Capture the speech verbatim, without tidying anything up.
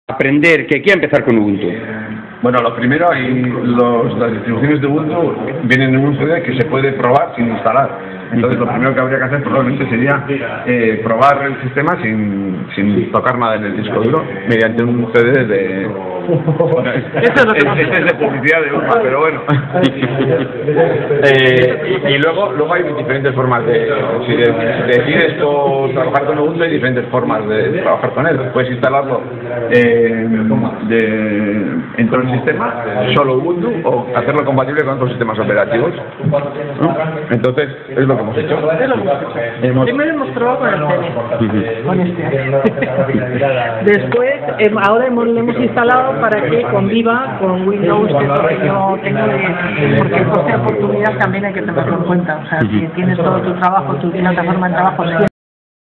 aprender, que quiera empezar con Ubuntu? Bueno, lo primero, hay los, las distribuciones de Ubuntu vienen en un C D que se puede probar sin instalar. Entonces, lo primero que habría que hacer probablemente sería eh, probar el sistema sin, sin tocar nada en el disco duro mediante un C D de... Bueno, es, es, es, es de publicidad de Urma, pero bueno. eh, y, y luego luego hay diferentes formas de... Si decides trabajar con Ubuntu, hay diferentes formas de, de trabajar con él. Puedes instalarlo eh, de, en todo el sistema, solo Ubuntu, o hacerlo compatible con otros sistemas operativos, ¿no? Entonces, es lo que hemos hecho. Hemos... Primero hemos probado con el C D, con este. Después, eh, ahora hemos, lo hemos instalado para que conviva con Windows, que es lo que yo tengo de... Porque el coste de oportunidad también hay que tenerlo en cuenta. O sea, si tienes todo tu trabajo, tu plataforma de trabajo